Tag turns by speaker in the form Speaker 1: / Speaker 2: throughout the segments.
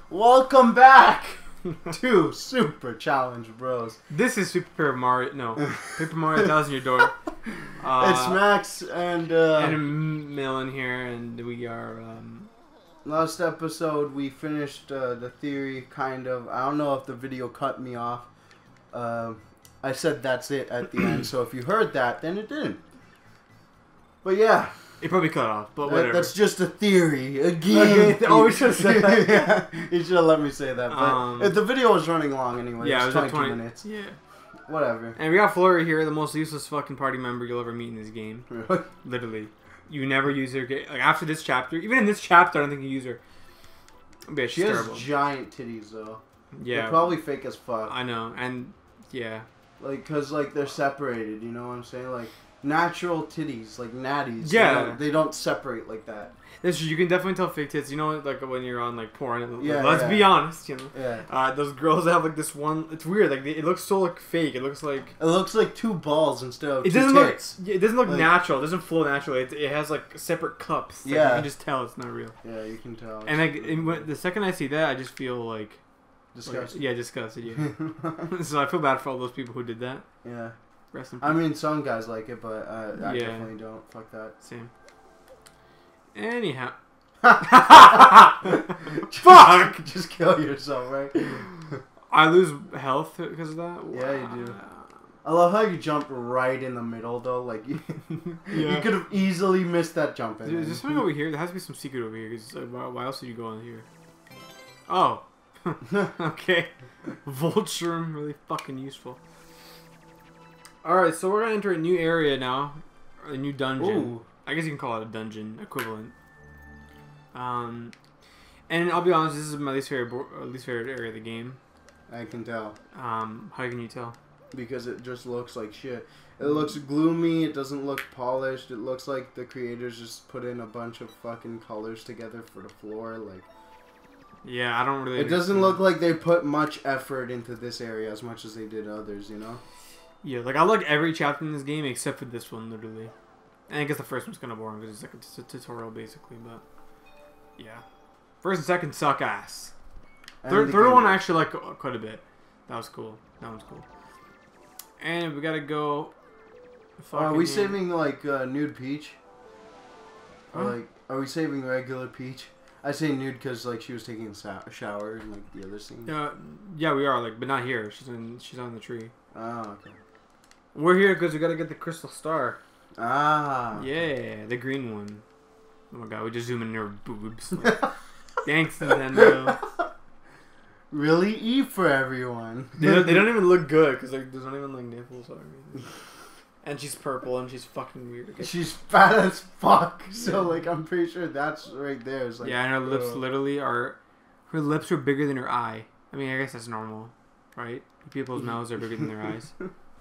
Speaker 1: Welcome back to Super Challenge Bros.
Speaker 2: This is Super Mario. No, Paper Mario 1000 Year Door.
Speaker 1: It's Max and
Speaker 2: Millen here, and we are.
Speaker 1: Last episode we finished the theory, kind of. I don't know if the video cut me off. I said that's it at the end, so if you heard that, then it didn't. But yeah.
Speaker 2: It probably cut off, but whatever.
Speaker 1: That's just a theory. Again.
Speaker 2: Oh, we should have said that.
Speaker 1: Yeah, you should have let me say that. But if the video was running long anyway.
Speaker 2: Yeah,
Speaker 1: it was 22 minutes.
Speaker 2: Yeah.
Speaker 1: Whatever.
Speaker 2: And we got Flurry here, the most useless fucking party member you'll ever meet in this game.
Speaker 1: Really?
Speaker 2: Literally. You never use her. Like, after this chapter, even in this chapter, I don't think you use her. But yeah,
Speaker 1: she
Speaker 2: she's
Speaker 1: has
Speaker 2: terrible.
Speaker 1: giant titties, though.
Speaker 2: Yeah.
Speaker 1: They're probably fake as fuck.
Speaker 2: I know, and yeah.
Speaker 1: Like, cause like they're separated, you know what I'm saying? Like natural titties, like natties.
Speaker 2: Yeah.
Speaker 1: They don't separate like that.
Speaker 2: That's true. You can definitely tell fake tits. You know, like when you're on like porn.
Speaker 1: Yeah.
Speaker 2: Let's be honest, you know.
Speaker 1: Yeah.
Speaker 2: Those girls that have like this one. It's weird. Like it looks so like fake. It looks like.
Speaker 1: It looks like two balls instead of
Speaker 2: It
Speaker 1: two
Speaker 2: doesn't
Speaker 1: tits.
Speaker 2: look. It doesn't look
Speaker 1: like,
Speaker 2: natural. It doesn't flow naturally. It has like separate cups. Like,
Speaker 1: yeah.
Speaker 2: You can just tell it's not real.
Speaker 1: Yeah, you can tell.
Speaker 2: And like the second I see that, I just feel like.
Speaker 1: Disgusting.
Speaker 2: Yeah, disgusted. Yeah. So I feel bad for all those people who did that.
Speaker 1: Yeah.
Speaker 2: Rest in peace.
Speaker 1: I mean, some guys like it, but I
Speaker 2: Yeah.
Speaker 1: definitely don't. Fuck that.
Speaker 2: Same. Anyhow. Fuck!
Speaker 1: Just kill yourself, right?
Speaker 2: I lose health because of that?
Speaker 1: Yeah, you do. I love how you jumped right in the middle, though. Like, you could have easily missed that jump.
Speaker 2: Dude, is there something over here? There has to be some secret over here. Cause, why else would you go on here? Oh. Okay. Vulture, really fucking useful. Alright, so we're gonna enter a new area now. A new dungeon.
Speaker 1: Ooh.
Speaker 2: I guess you can call it a dungeon equivalent. And I'll be honest, this is my least favorite area of the game.
Speaker 1: I can tell.
Speaker 2: How can you tell?
Speaker 1: Because it just looks like shit. It looks gloomy, it doesn't look polished, it looks like the creators just put in a bunch of fucking colors together for the floor, like...
Speaker 2: Yeah, I don't really...
Speaker 1: It doesn't look like they put much effort into this area as much as they did others, you know?
Speaker 2: Yeah, like I like every chapter in this game except for this one, literally. And I guess the first one's kind of boring because it's like a tutorial, basically, but... Yeah. First and second suck ass. Third one I actually like quite a bit. That was cool. That one's cool. And we gotta go...
Speaker 1: Are we saving, like, Nude Peach?
Speaker 2: Huh?
Speaker 1: Or, like, are we saving regular Peach? I say nude because, like, she was taking a shower in, like, the other scene.
Speaker 2: Yeah, we are, like, but not here. She's on the tree.
Speaker 1: Oh, okay.
Speaker 2: We're here because we gotta get the crystal star.
Speaker 1: Ah.
Speaker 2: Yeah, the green one. Oh my god, we just zoom in her boobs. Like, thanks, Nintendo.
Speaker 1: Really? E for everyone.
Speaker 2: They don't even look good because like, there's not even like nipples or anything. And she's purple and she's fucking weird. Okay.
Speaker 1: She's fat as fuck, so like I'm pretty sure that's right there. It's like,
Speaker 2: yeah, and her lips literally are. Her lips are bigger than her eye. I mean, I guess that's normal, right? People's mouths are bigger than their eyes.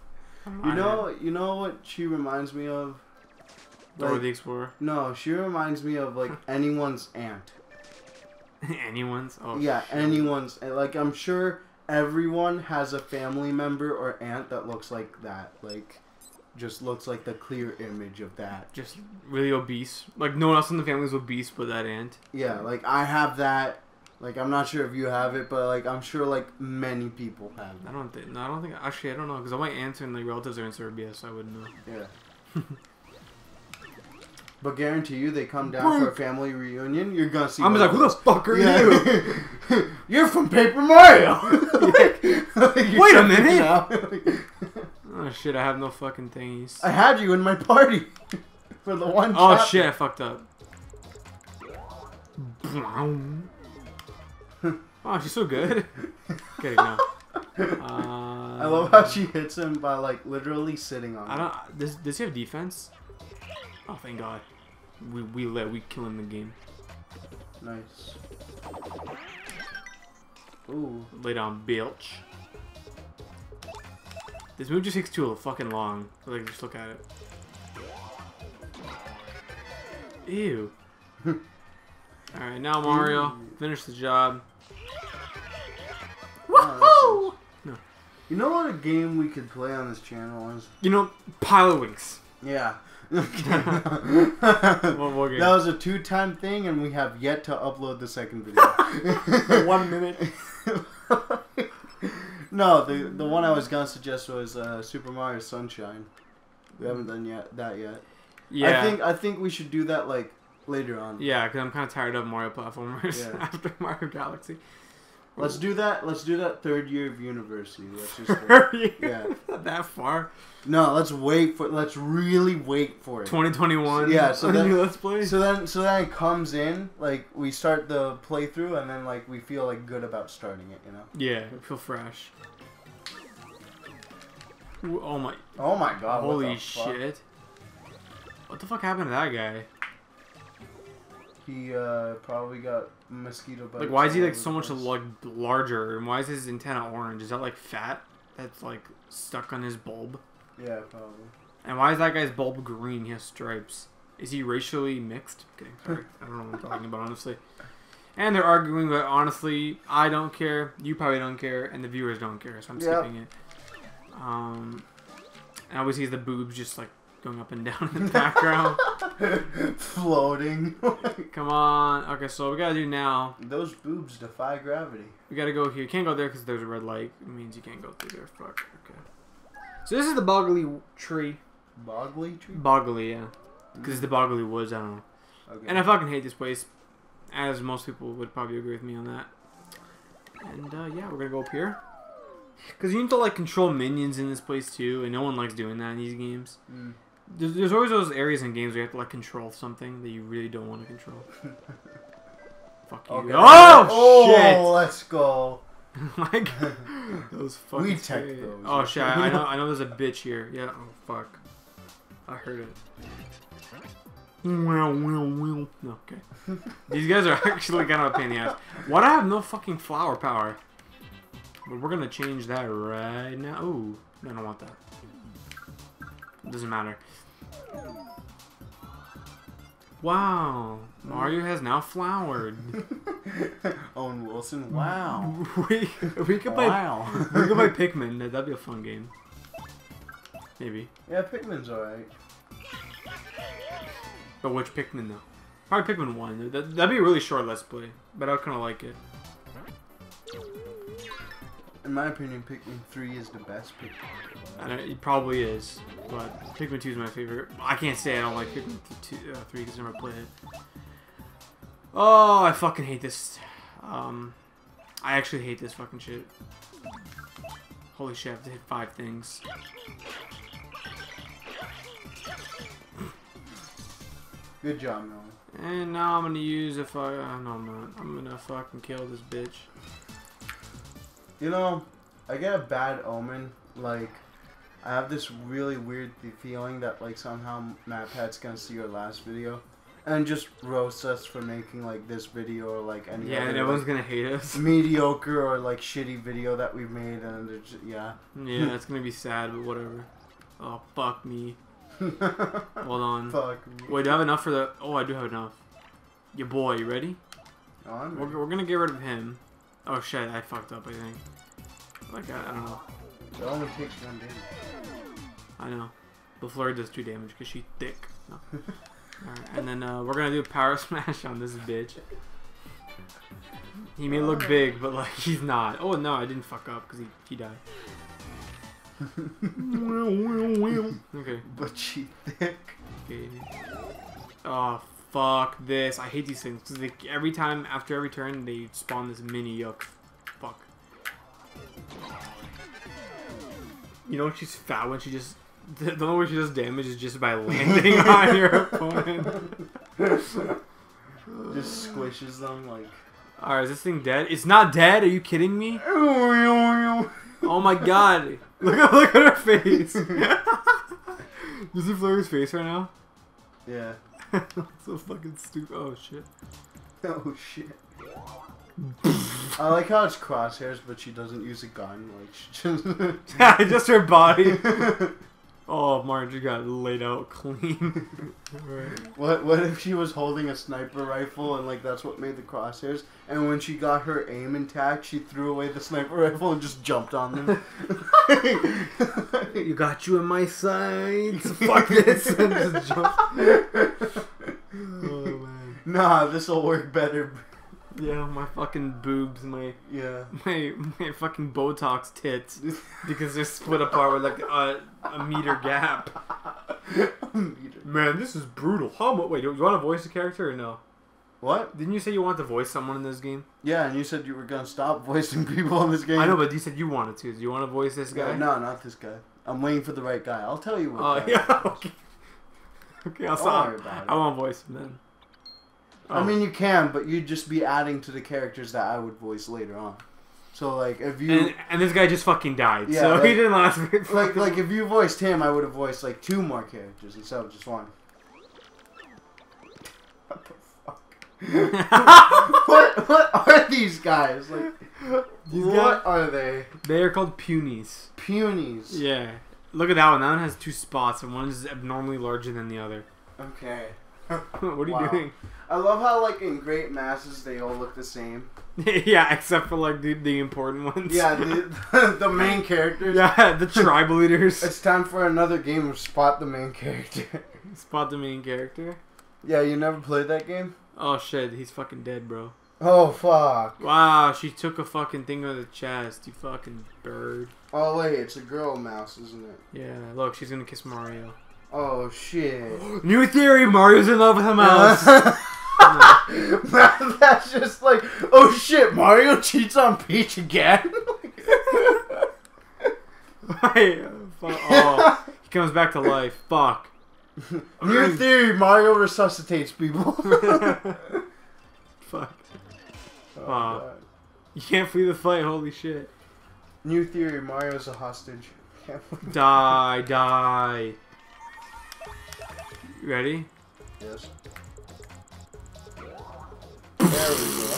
Speaker 1: You know what she reminds me of?
Speaker 2: Dora
Speaker 1: Like,
Speaker 2: the Explorer.
Speaker 1: No, she reminds me of like anyone's aunt.
Speaker 2: Anyone's? Oh.
Speaker 1: Yeah, anyone's. Like I'm sure everyone has a family member or aunt that looks like that. Like. Just looks like the clear image of that.
Speaker 2: Just really obese. Like no one else in the family is obese but that aunt.
Speaker 1: Yeah, like I have that. Like I'm not sure if you have it, but like I'm sure like many people have it.
Speaker 2: I don't think. Actually, I don't know because all my aunts and like relatives are in Serbia, so I wouldn't know.
Speaker 1: Yeah. But guarantee you, they come down for a family reunion. You're gonna see.
Speaker 2: I'm just like, who the fuck are you?
Speaker 1: You're from Paper Mario.
Speaker 2: Wait a minute. Oh shit! I have no fucking thingies.
Speaker 1: I had you in my party for the one.
Speaker 2: Oh
Speaker 1: chapter.
Speaker 2: shit! I fucked up. Oh, she's so good. Get it now.
Speaker 1: I love how she hits him by like literally sitting on.
Speaker 2: I don't. Does he have defense? Oh, thank God. We kill him in the game.
Speaker 1: Nice. Ooh.
Speaker 2: Lay down, bitch. This move just takes too fucking long. Like, just look at it. Ew. Alright, now Mario. Finish the job.
Speaker 1: Woohoo! No. You know what a game we could play on this channel is?
Speaker 2: You know, Pilot Wings.
Speaker 1: Yeah.
Speaker 2: What game?
Speaker 1: That was a 2-time thing, and we have yet to upload the second video.
Speaker 2: 1 minute.
Speaker 1: No, the one I was gonna suggest was Super Mario Sunshine. We haven't done that yet.
Speaker 2: Yeah.
Speaker 1: I think we should do that like later on.
Speaker 2: Yeah, because I'm kind of tired of Mario platformers
Speaker 1: Yeah.
Speaker 2: after Mario Galaxy.
Speaker 1: Let's do that. Let's do that 3rd year of university. Let's just yeah.
Speaker 2: Not that far.
Speaker 1: No, let's really wait for it.
Speaker 2: 2021.
Speaker 1: Yeah, so then
Speaker 2: let's play.
Speaker 1: So then it comes in, like we start the playthrough, and then like we feel like good about starting it, you know?
Speaker 2: Yeah, feel fresh. Ooh, oh my
Speaker 1: God!
Speaker 2: holy
Speaker 1: what the fuck?
Speaker 2: shit! What the fuck happened to that guy?
Speaker 1: He probably got mosquito bites.
Speaker 2: Like, why is he
Speaker 1: all
Speaker 2: like
Speaker 1: over
Speaker 2: so
Speaker 1: the
Speaker 2: much
Speaker 1: place.
Speaker 2: larger? And why is his antenna orange? Is that like fat that's like stuck on his bulb?
Speaker 1: Yeah, probably.
Speaker 2: And why is that guy's bulb green? He has stripes. Is he racially mixed? Okay, sorry. I don't know what I'm talking about, honestly. And they're arguing, but honestly, I don't care. You probably don't care, and the viewers don't care, so I'm skipping it. And obviously, the boobs just like going up and down in the background.
Speaker 1: Floating.
Speaker 2: Come on. Okay, so what we gotta do now.
Speaker 1: Those boobs defy gravity.
Speaker 2: We gotta go here. You can't go there because there's a red light. It means you can't go through there. Fuck. Okay. So this is the Boggly tree.
Speaker 1: Boggly tree?
Speaker 2: Boggly, yeah. Because it's the Boggly Woods, I don't know.
Speaker 1: Okay.
Speaker 2: And I fucking hate this place. As most people would probably agree with me on that. And yeah, we're gonna go up here. Because you need to like control minions in this place too. And no one likes doing that in these games.
Speaker 1: Mm.
Speaker 2: There's always those areas in games where you have to like control something that you really don't want to control. Fuck you.
Speaker 1: Okay.
Speaker 2: Oh, shit!
Speaker 1: Let's go.
Speaker 2: Like those fucking.
Speaker 1: We tech
Speaker 2: scary.
Speaker 1: those.
Speaker 2: Oh shit! I know. There's a bitch here. Yeah. Oh fuck. I heard it. No, okay. These guys are actually kind of a pain in the ass. Why do I have no fucking flower power? But we're gonna change that right now. Ooh, no, I don't want that. It doesn't matter. Wow, Mario has now flowered.
Speaker 1: Owen Wilson. Wow.
Speaker 2: we could play.
Speaker 1: Wow.
Speaker 2: We could play Pikmin. That'd be a fun game. Maybe.
Speaker 1: Yeah, Pikmin's alright.
Speaker 2: But which Pikmin though? Probably Pikmin 1. That'd be a really short Let's Play, but I kind of like it.
Speaker 1: In my opinion, Pikmin 3 is the best Pikmin.
Speaker 2: I know, it probably is, but Pikmin 2 is my favorite. I can't say I don't like Pikmin 3 because I never played it. Oh, I fucking hate this. I actually hate this fucking shit. Holy shit, I have to hit 5 things.
Speaker 1: Good job, Nolan.
Speaker 2: And now I'm gonna use a fuck. No, I'm not. I'm gonna fucking kill this bitch.
Speaker 1: You know, I get a bad omen. Like, I have this really weird feeling that, like, somehow MatPat's gonna see our last video and just roast us for making, like, this video or, like, any
Speaker 2: Yeah,
Speaker 1: other,
Speaker 2: and everyone's
Speaker 1: like,
Speaker 2: gonna hate us.
Speaker 1: mediocre or, like, shitty video that we've made. And they're just, yeah.
Speaker 2: Yeah, it's gonna be sad, but whatever. Oh, fuck me. Hold on.
Speaker 1: Fuck me.
Speaker 2: Wait, do I have enough for the... Oh, I do have enough. Your boy, you ready?
Speaker 1: Oh, I'm ready.
Speaker 2: We're gonna get rid of him. Oh shit, I fucked up, I think. Like, I don't know.
Speaker 1: It only takes 1 damage.
Speaker 2: I know. But Flurry does 2 damage because she's thick. No. Alright, and then we're gonna do a power smash on this bitch. He may look big, but like, he's not. Oh no, I didn't fuck up because he died. Okay.
Speaker 1: But she thick.
Speaker 2: Okay. Oh, fuck this. I hate these things. Because every time, after every turn, they spawn this mini yuck. Fuck. You know when she's fat when she just... The only way she does damage is just by landing on your opponent.
Speaker 1: Just squishes them like...
Speaker 2: Alright, is this thing dead? It's not dead? Are you kidding me? Oh my god. Look at her face. You see Flurry's face right now?
Speaker 1: Yeah.
Speaker 2: So fucking stupid. Oh shit.
Speaker 1: Oh shit. I like how it's crosshairs, but she doesn't use a gun. Like she just
Speaker 2: Just her body. Oh, Marge got laid out clean. Right.
Speaker 1: What if she was holding a sniper rifle and like that's what made the crosshairs? And when she got her aim intact, she threw away the sniper rifle and just jumped on them.
Speaker 2: You got you in my sights. Fuck this. And just jump. Oh man.
Speaker 1: Nah, this'll work better.
Speaker 2: Yeah, my fucking boobs, my fucking Botox tits, because they're split apart with like a meter gap. Man, this is brutal. How much? Wait, do you want to voice a character or no?
Speaker 1: What?
Speaker 2: Didn't you say you wanted to voice someone in this game?
Speaker 1: Yeah, and you said you were gonna stop voicing people in this game.
Speaker 2: I know, but you said you wanted to. Do you want to voice this guy?
Speaker 1: No, not this guy. I'm waiting for the right guy. I'll tell you what.
Speaker 2: Oh yeah. Okay. Okay, I'll stop.
Speaker 1: Don't worry about it.
Speaker 2: I won't voice him then.
Speaker 1: I mean, you can, but you'd just be adding to the characters that I would voice later on. So, like, if you...
Speaker 2: And this guy just fucking died,
Speaker 1: yeah,
Speaker 2: so
Speaker 1: like,
Speaker 2: he didn't last very
Speaker 1: like, if you voiced him, I would have voiced, like, 2 more characters instead of just 1. What the fuck? what are these guys? Like, what are they?
Speaker 2: They are called punies.
Speaker 1: Punies.
Speaker 2: Yeah. Look at that one. That one has 2 spots, and one is abnormally larger than the other.
Speaker 1: Okay.
Speaker 2: What are you doing?
Speaker 1: I love how, like, in great masses, they all look the same.
Speaker 2: Yeah, except for, like, the important ones.
Speaker 1: Yeah, the main characters.
Speaker 2: Yeah, the tribal leaders.
Speaker 1: It's time for another game of Spot the Main Character.
Speaker 2: Spot the main character?
Speaker 1: Yeah, you never played that game?
Speaker 2: Oh, shit. He's fucking dead, bro.
Speaker 1: Oh, fuck.
Speaker 2: Wow, she took a fucking thing on the chest. You fucking bird.
Speaker 1: Oh, wait, it's a girl mouse, isn't it?
Speaker 2: Yeah, look, she's gonna kiss Mario.
Speaker 1: Oh, shit.
Speaker 2: New theory, Mario's in love with a mouse.
Speaker 1: That's just like, oh shit, Mario cheats on Peach again?
Speaker 2: Oh, he comes back to life. Fuck.
Speaker 1: New theory, Mario resuscitates people.
Speaker 2: Fuck. Oh, you can't flee the fight, holy shit.
Speaker 1: New theory, Mario's a hostage.
Speaker 2: Die. You ready?
Speaker 1: Yes. There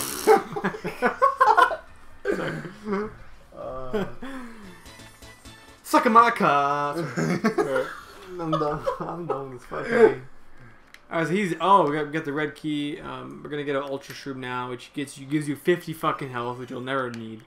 Speaker 1: we go.
Speaker 2: Sucking my cock. I'm done with this fucking game. Alright, so we got the red key. We're gonna get an ultra shroom now, which gives you 50 fucking health, which you'll never need.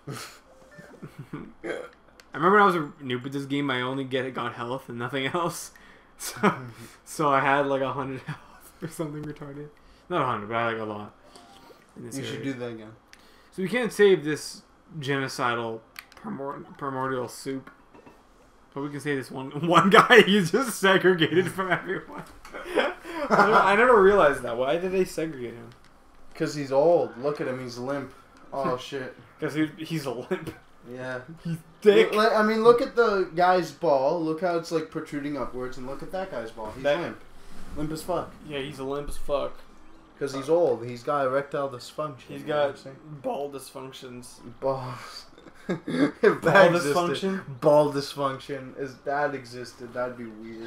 Speaker 2: I remember when I was a noob at this game, I only got health and nothing else. So I had like 100 health or something retarded. Not 100, but I had like a lot.
Speaker 1: You should do that again.
Speaker 2: So we can't save this genocidal primordial soup. But we can save this one guy he's just segregated from everyone. I never realized that. Why did they segregate him?
Speaker 1: Because he's old. Look at him, he's limp. Oh shit.
Speaker 2: Because he's a limp.
Speaker 1: Yeah.
Speaker 2: He's thick.
Speaker 1: I mean, look at the guy's ball. Look how it's like protruding upwards, and look at that guy's ball. He's limp. Limp as fuck.
Speaker 2: Yeah, he's a limp as fuck.
Speaker 1: Because he's old. He's got erectile dysfunction.
Speaker 2: He's got ball dysfunctions.
Speaker 1: Balls.
Speaker 2: Ball dysfunction?
Speaker 1: Ball dysfunction. If that existed, that'd be weird.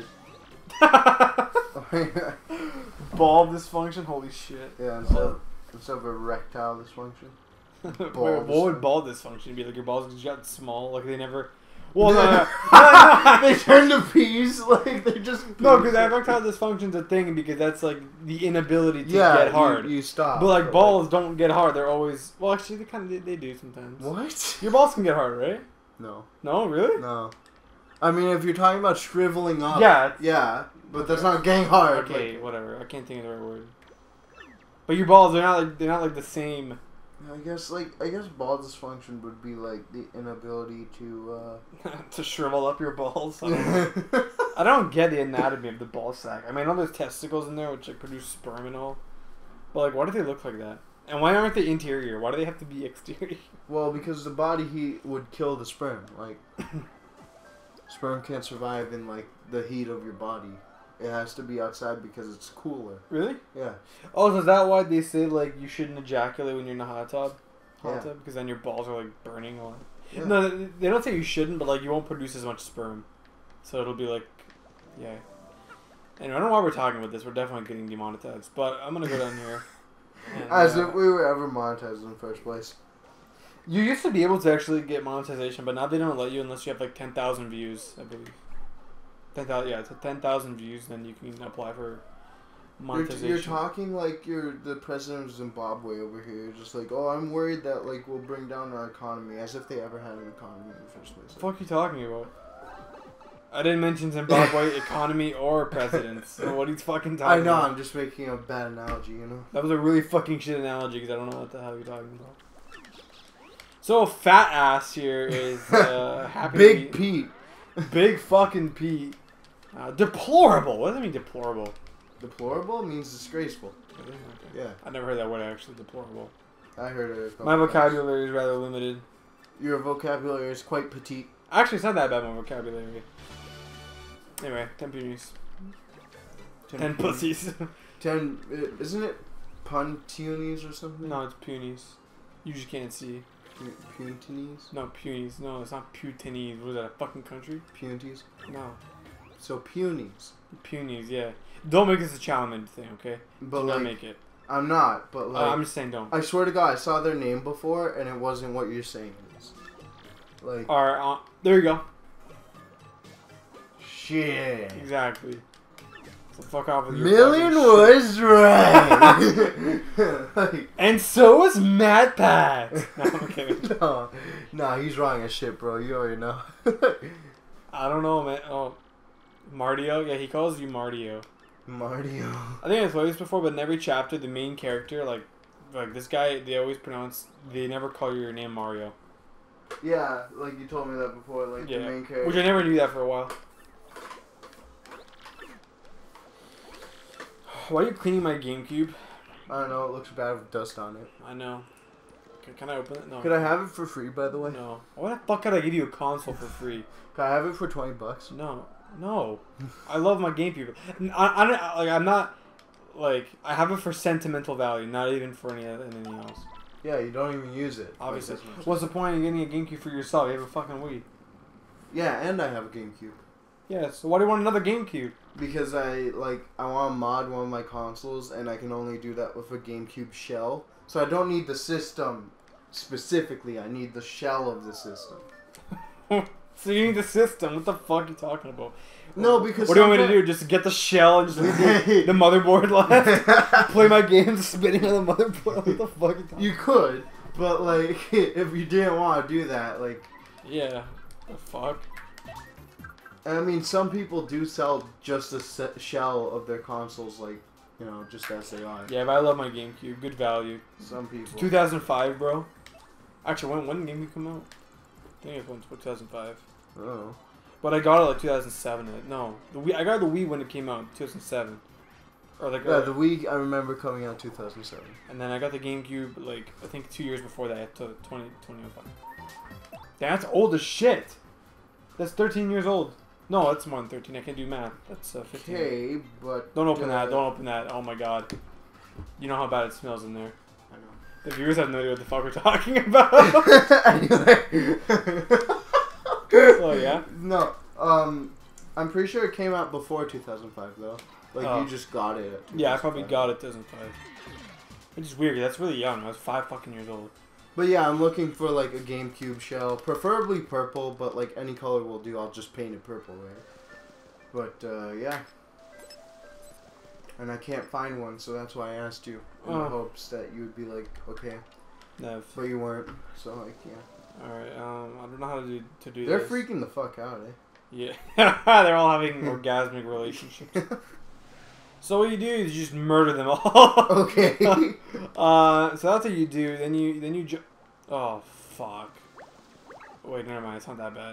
Speaker 2: Ball dysfunction? Holy shit.
Speaker 1: Yeah, instead of erectile dysfunction.
Speaker 2: Wait, what would ball dysfunction be? Like your balls just got small? Like they never... Well,
Speaker 1: they turn to peas. Like they just... Peas.
Speaker 2: No, because erectile dysfunction's a thing because that's like the inability to get hard.
Speaker 1: You stop.
Speaker 2: But like balls don't get hard. They're always... Well, actually, they do sometimes.
Speaker 1: What?
Speaker 2: Your balls can get hard, right?
Speaker 1: No.
Speaker 2: No? Really?
Speaker 1: No. I mean, if you're talking about shriveling up...
Speaker 2: Yeah.
Speaker 1: Yeah, but that's not getting hard.
Speaker 2: Okay,
Speaker 1: like,
Speaker 2: whatever. I can't think of the right word. But your balls, they're not like the same...
Speaker 1: I guess ball dysfunction would be like the inability to
Speaker 2: to shrivel up your balls. I don't get the anatomy of the ball sack. I mean, I know there's testicles in there which like produce sperm and all, but like, why do they look like that? And why aren't they interior? Why do they have to be exterior?
Speaker 1: Well, because the body heat would kill the sperm. Like, sperm can't survive in like the heat of your body. It has to be outside because it's cooler.
Speaker 2: Really?
Speaker 1: Yeah.
Speaker 2: Oh, so is that why they say like you shouldn't ejaculate when you're in a hot tub?
Speaker 1: Yeah.
Speaker 2: Because then your balls are like burning on.
Speaker 1: Yeah.
Speaker 2: No, they don't say you shouldn't, but like you won't produce as much sperm, so it'll be like, yeah. Anyway, I don't know why we're talking about this. We're definitely getting demonetized, but I'm gonna go down here. And,
Speaker 1: As if we were ever monetized in the first place.
Speaker 2: You used to be able to actually get monetization, but now they don't let you unless you have like 10,000 views, I believe. 10,000. Yeah, it's 10,000 views. Then you can apply for monetization.
Speaker 1: You're talking like you're the president of Zimbabwe over here. You're just like, oh, I'm worried that like we'll bring down our economy, as if they ever had an economy in the first place.
Speaker 2: What the fuck are you talking about? I didn't mention Zimbabwe economy or presidents. So what are you fucking talking about?
Speaker 1: I know, I'm just making a bad analogy, you know?
Speaker 2: That was a really fucking shit analogy because I don't know what the hell you're talking about. So, fat ass here is happy.
Speaker 1: Big Pete.
Speaker 2: Big fucking Pete. Deplorable. What does that mean, deplorable?
Speaker 1: Deplorable means disgraceful.
Speaker 2: Okay.
Speaker 1: Yeah.
Speaker 2: I never heard that word actually, deplorable.
Speaker 1: I heard it.
Speaker 2: My vocabulary is rather limited.
Speaker 1: Your vocabulary is quite petite.
Speaker 2: Actually, it's not that bad, my vocabulary. Anyway, 10 punies. 10 pussies.
Speaker 1: 10, isn't it puntunies or something?
Speaker 2: No, it's punies. You just can't see.
Speaker 1: Puntinies?
Speaker 2: No, punies. No, it's not putinies. What is that, a fucking country?
Speaker 1: Punties?
Speaker 2: No.
Speaker 1: So punies.
Speaker 2: Punies, yeah. Don't make this a challenge thing, okay?
Speaker 1: But
Speaker 2: Do
Speaker 1: like,
Speaker 2: not make it.
Speaker 1: I'm not, but like...
Speaker 2: I'm just saying don't.
Speaker 1: I swear to God, I saw their name before, and it wasn't what you're saying it is. Like...
Speaker 2: Alright, there you go.
Speaker 1: Shit.
Speaker 2: Exactly. So fuck off with your
Speaker 1: Million was right. Like,
Speaker 2: and so was Matt Pat. No, I'm kidding.
Speaker 1: No, he's wrong as shit, bro. You already know.
Speaker 2: I don't know, man. Oh, Mardio? Yeah, he calls you Mardio.
Speaker 1: Mardio.
Speaker 2: I think I've played this before, but in every chapter, the main character, like this guy, they never call your name Mario.
Speaker 1: Yeah, like you told me that before, like the main character.
Speaker 2: Which I never knew that for a while. Why are you cleaning my GameCube?
Speaker 1: I don't know, it looks bad with dust on it.
Speaker 2: I know. Can I open it? No.
Speaker 1: Could I have it for free, by the way?
Speaker 2: No. Why the fuck could I give you a console for free?
Speaker 1: Could I have it for $20?
Speaker 2: No. I love my GameCube. I'm not, like, I have it for sentimental value, not even for anything else.
Speaker 1: Yeah, you don't even use it.
Speaker 2: Obviously. What's the point of getting a GameCube for yourself? You have a fucking Wii.
Speaker 1: Yeah, and I have a GameCube.
Speaker 2: Yeah, so why do you want another GameCube?
Speaker 1: Because I want to mod one of my consoles, and I can only do that with a GameCube shell. So I don't need the system specifically. I need the shell of the system.
Speaker 2: So you need the system. What the fuck are you talking about?
Speaker 1: No, because...
Speaker 2: What do you want me to do? Just get the shell and just leave the motherboard left? Play my games spinning on the motherboard? What the fuck are you talking about?
Speaker 1: You could, but, like, if you didn't want to do that, like...
Speaker 2: Yeah. The fuck?
Speaker 1: I mean, some people do sell just a shell of their consoles, like, you know, just as they are.
Speaker 2: Yeah, but I love my GameCube. Good value.
Speaker 1: Some people.
Speaker 2: 2005, bro. Actually, when did GameCube come out? I think it was 2005.
Speaker 1: Oh.
Speaker 2: But I got it like 2007. No, I got the Wii when it came out, 2007. Or like
Speaker 1: yeah, the Wii I remember coming out 2007.
Speaker 2: And then I got the GameCube like I think 2 years before that, to 2005. That's old as shit. That's 13 years old. No, that's more than 13. I can't do math. That's 15.
Speaker 1: Okay, but...
Speaker 2: Don't open that. Don't open that. Oh my god. You know how bad it smells in there.
Speaker 1: I know.
Speaker 2: The viewers have no idea what the fuck we're talking about.
Speaker 1: Anyway.
Speaker 2: Oh, yeah?
Speaker 1: No, I'm pretty sure it came out before 2005, though. Like, you just got it at 2005.
Speaker 2: Yeah, I probably got it 2005. Which is weird. That's really young. I was 5 fucking years old.
Speaker 1: But yeah, I'm looking for, like, a GameCube shell. Preferably purple, but, like, any color will do. I'll just paint it purple, right? But, yeah. And I can't find one, so that's why I asked you. In the hopes that you would be like, okay.
Speaker 2: No.
Speaker 1: But you weren't, so, like, yeah.
Speaker 2: Alright, I don't know how to do
Speaker 1: They're
Speaker 2: this.
Speaker 1: freaking the fuck out, eh?
Speaker 2: Yeah. They're all having orgasmic relationships. So what you do is you just murder them all.
Speaker 1: Okay.
Speaker 2: So that's what you do. Then you oh fuck. Wait, never mind. It's not that bad.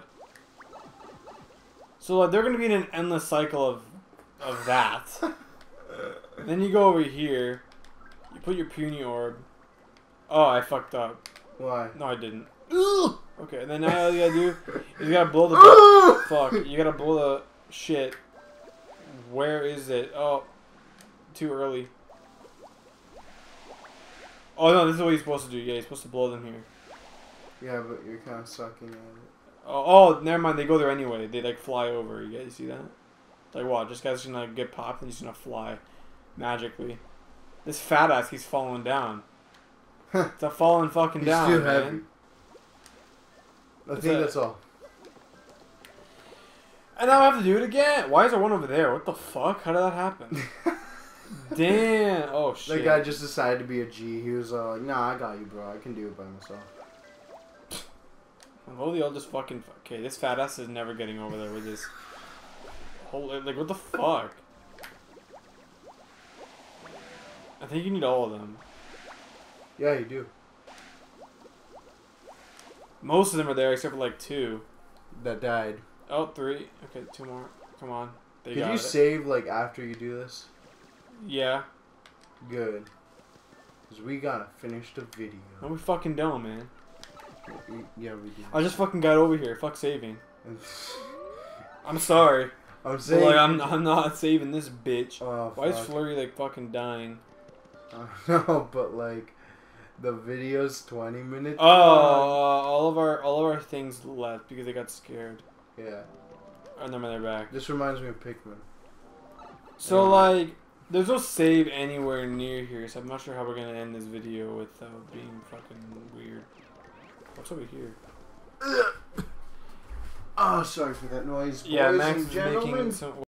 Speaker 2: So they're gonna be in an endless cycle of that. Then you go over here. You put your puny orb. Oh, I fucked up.
Speaker 1: Why?
Speaker 2: No, I didn't. Okay, and then now all you gotta do is you gotta blow the fuck. You gotta blow the shit. Where is it? Oh. Too early. Oh no, this is what you're supposed to do. Yeah, you're supposed to blow them here.
Speaker 1: Yeah, but you're kind of sucking at it.
Speaker 2: Oh, never mind. They go there anyway. They like fly over. You guys see that? Like what? This guy's gonna get popped and he's gonna fly magically. This fat ass keeps falling down. It's a falling fucking
Speaker 1: He's
Speaker 2: down,
Speaker 1: too
Speaker 2: man.
Speaker 1: heavy. I think that's all.
Speaker 2: And now I have to do it again. Why is there one over there? What the fuck? How did that happen? Damn. Oh shit.
Speaker 1: The guy just decided to be a G. He was like, nah, I got you, bro. I can do it by myself.
Speaker 2: Holy, I'll just fucking. Okay, this fat ass is never getting over there with this. Holy, like, what the fuck? I think you need all of them.
Speaker 1: Yeah, you do.
Speaker 2: Most of them are there except for like 2.
Speaker 1: That died.
Speaker 2: Oh, 3. Okay, 2 more. Come on. They
Speaker 1: Could
Speaker 2: got
Speaker 1: you
Speaker 2: it.
Speaker 1: save, like, after you do this?
Speaker 2: Yeah.
Speaker 1: Good. Because we gotta finish the video.
Speaker 2: No, we fucking don't, man.
Speaker 1: Yeah, we do.
Speaker 2: I just fucking got over here. Fuck saving. I'm sorry.
Speaker 1: I'm saying...
Speaker 2: But, like, I'm not saving this bitch.
Speaker 1: Oh,
Speaker 2: Why is
Speaker 1: fuck.
Speaker 2: Flurry, like, fucking dying?
Speaker 1: No, but, like, the video's 20 minutes
Speaker 2: Oh, all of our things left because they got scared.
Speaker 1: Yeah.
Speaker 2: And then they're back.
Speaker 1: This reminds me of Pikmin.
Speaker 2: So, like, there's no save anywhere near here, so I'm not sure how we're gonna end this video without being fucking weird. What's over here?
Speaker 1: Oh, sorry for that noise, boys
Speaker 2: Yeah, Max
Speaker 1: and
Speaker 2: is
Speaker 1: gentlemen.
Speaker 2: making some...